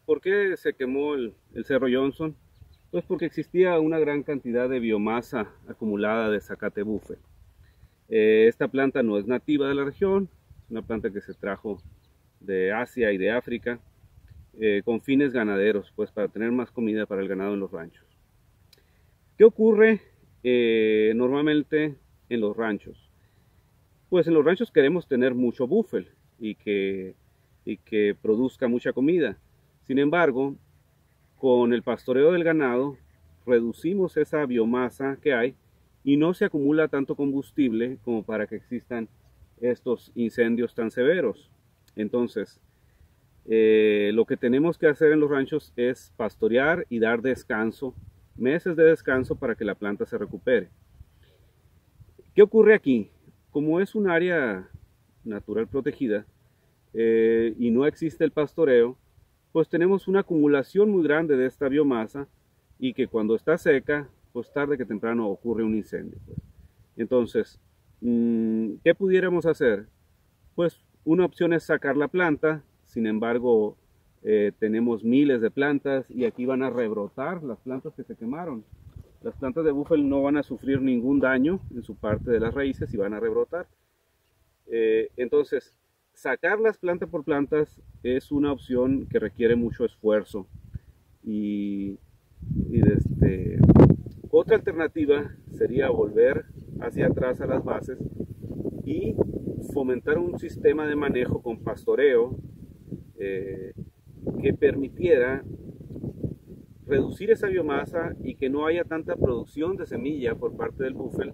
¿Por qué se quemó el Cerro Johnson? Pues porque existía una gran cantidad de biomasa acumulada de zacate bufel. Esta planta no es nativa de la región, es una planta que se trajo de Asia y de África con fines ganaderos, pues para tener más comida para el ganado en los ranchos. ¿Qué ocurre normalmente en los ranchos? Pues en los ranchos queremos tener mucho bufel y que produzca mucha comida. Sin embargo, con el pastoreo del ganado reducimos esa biomasa que hay y no se acumula tanto combustible como para que existan estos incendios tan severos. Entonces, lo que tenemos que hacer en los ranchos es pastorear y dar descanso, meses de descanso para que la planta se recupere. ¿Qué ocurre aquí? Como es un área natural protegida y no existe el pastoreo, pues tenemos una acumulación muy grande de esta biomasa y que cuando está seca, pues tarde que temprano ocurre un incendio. Pues. Entonces, ¿qué pudiéramos hacer? Pues una opción es sacar la planta, sin embargo, tenemos miles de plantas y aquí van a rebrotar las plantas que se quemaron. Las plantas de búfalo no van a sufrir ningún daño en su parte de las raíces y van a rebrotar. Entonces, sacarlas planta por plantas es una opción que requiere mucho esfuerzo. Y otra alternativa sería volver hacia atrás a las bases y fomentar un sistema de manejo con pastoreo que permitiera reducir esa biomasa y que no haya tanta producción de semilla por parte del búfalo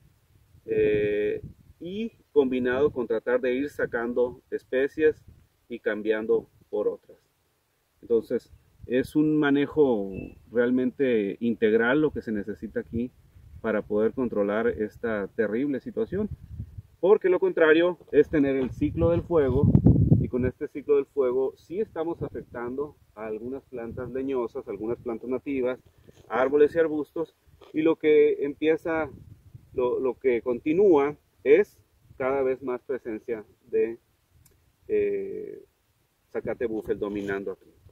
y combinado con tratar de ir sacando especies y cambiando por otras. Entonces es un manejo realmente integral lo que se necesita aquí para poder controlar esta terrible situación, porque lo contrario es tener el ciclo del fuego, y con este ciclo del fuego sí estamos afectando a algunas plantas leñosas, algunas plantas nativas, árboles y arbustos, y lo que empieza, lo que continúa es cada vez más presencia de zacate bufel dominando aquí.